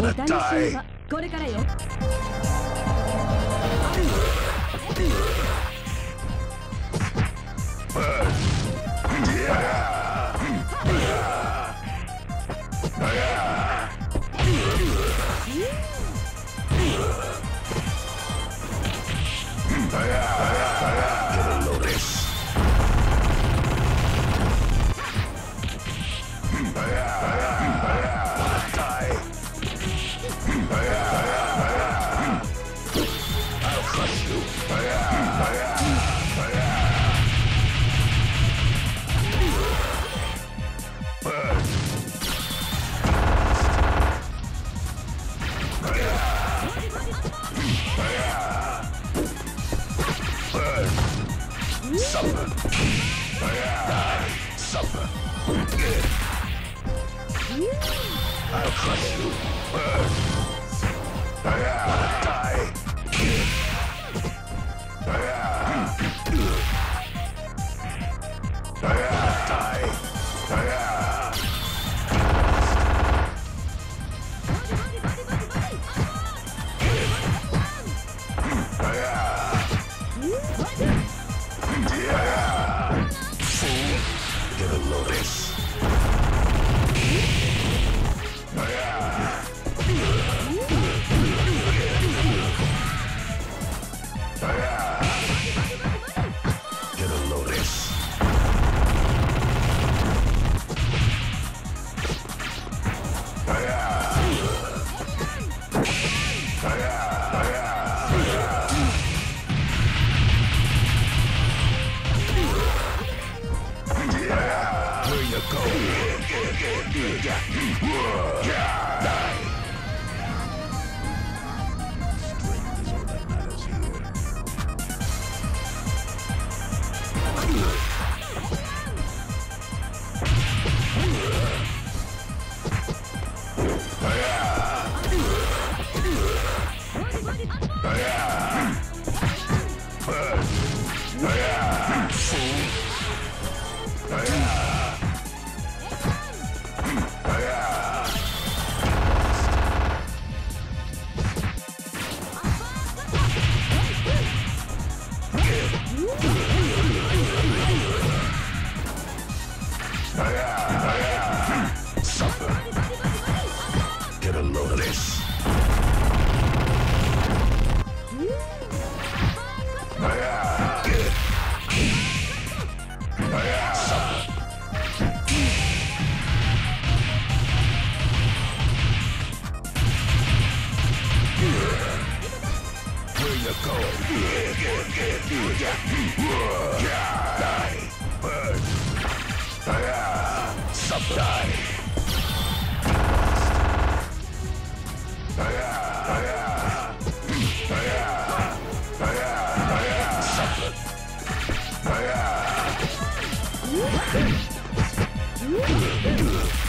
gonna die. これからよ。 Suffer. Die. Suffer. I'll crush you. Burn. Die. Die. Get a lotus. Get a lotus. Where you go? Die. Strength is all that matters here. Suffer. Get a load of this. Suffer. Where you going? Die. Burn. Suffer. Die. Suffer.